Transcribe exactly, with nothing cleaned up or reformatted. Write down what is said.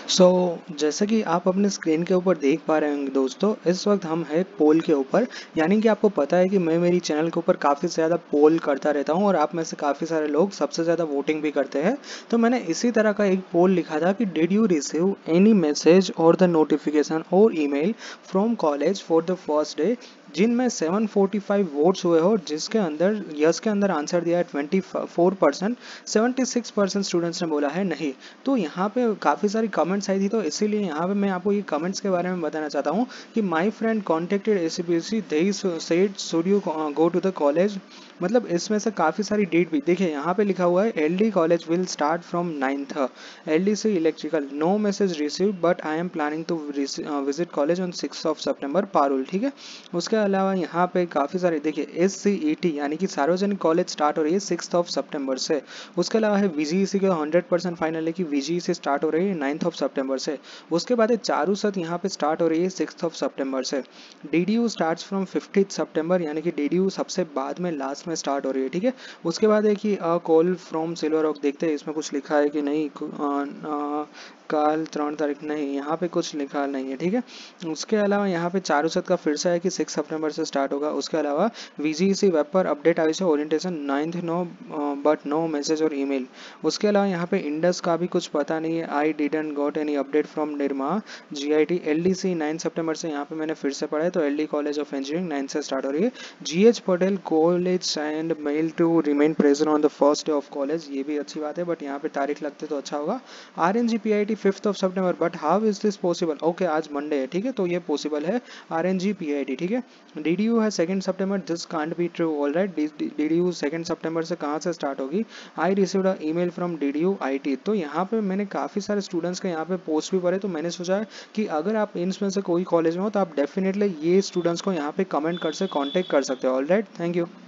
सो so, जैसा कि आप अपने स्क्रीन के ऊपर देख पा रहे होंगे दोस्तों, इस वक्त हम है पोल के ऊपर। यानी कि आपको पता है कि मैं मेरी चैनल के ऊपर काफ़ी ज़्यादा पोल करता रहता हूं और आप में से काफ़ी सारे लोग सबसे ज़्यादा वोटिंग भी करते हैं। तो मैंने इसी तरह का एक पोल लिखा था कि did you receive any message और द नोटिफिकेशन और email from college for the first day, जिनमें सेवन फोर्टी फाइव वोट्स हुए हो, जिसके अंदर यस के अंदर आंसर दिया है twenty four percent, seventy six percent students ने बोला है नहीं। तो यहाँ पे काफ़ी सारी कमेंट्स आई थी, तो इसीलिए यहाँ पे मैं आपको ये कमेंट्स के बारे में बताना चाहता हूँ कि my friend contacted A C B C, they said should you go to the college. मतलब इसमें से काफ़ी सारी डेट भी देखिए, यहाँ पे लिखा हुआ है L D college will start from ninth, L D C electrical, no message receive but I am planning to visit college on six of September, Parul. ठीक है, उसके अलावा यहाँ पे काफ़ी सारे देखिए एस सी ई टी यानी कि सार्वजनिक कॉलेज स्टार्ट हो रही है सिक्स ऑफ सेप्टेम्बर से। उसके अलावा है वी जी ई सी का हंड्रेड परसेंट फाइनल है कि we G E C start हो रही है नाइन्थ ऑफ सितंबर से। उसके बाद है चारूसत यहाँ पे स्टार्ट हो रही है सिक्स ऑफ सितंबर से। D D U starts from fiftieth सितंबर, यानी कि डी डी यू सबसे बाद में लास्ट में स्टार्ट हो रही है। ठीक है, उसके बाद है कि a call from Silver Rock, देखते हैं इसमें कुछ लिखा है कि नहीं। आ, आ, कल त्रण तारीख नहीं, यहाँ पे कुछ लिखा नहीं है। ठीक है, उसके अलावा यहाँ पे चारूसत का फिर से है कि सिक्स सितंबर से स्टार्ट होगा। उसके अलावा V G E C web पर अपडेट आई है orientation ninth no, but no message और ईमेल। उसके अलावा यहाँ पे इंडस का भी कुछ पता नहीं है, I didn't got any update from Nirma G I T. L D C nine सितंबर से यहाँ पे मैंने फिर से पढ़ा है, तो L D college of engineering nine से स्टार्ट हो रही है। G H Patel college and mail to remain present on the first day of college, ये भी अच्छी बात है, बट यहाँ पे तारीख लगते तो अच्छा होगा। R N G P I T fifth of September, but how is this possible. Okay, आज मंडे है, ठीक है, तो ये पॉसिबल है R N G P I T. ठीक है, डी डी यू है सेकंड सितंबर, this can't be true. All right, D D U second सितंबर से कहाँ से स्टार्ट होगी। I received a email from D D U I T. तो यहाँ पे मैंने काफ़ी सारे स्टूडेंट्स के यहाँ पे पोस्ट भी पढ़े, तो मैंने सोचा कि अगर आप इनमें से कोई कॉलेज में हो तो आप डेफिनेटली ये स्टूडेंट्स को यहाँ पे कमेंट कर से कांटेक्ट कर सकते हो। All right, thank you.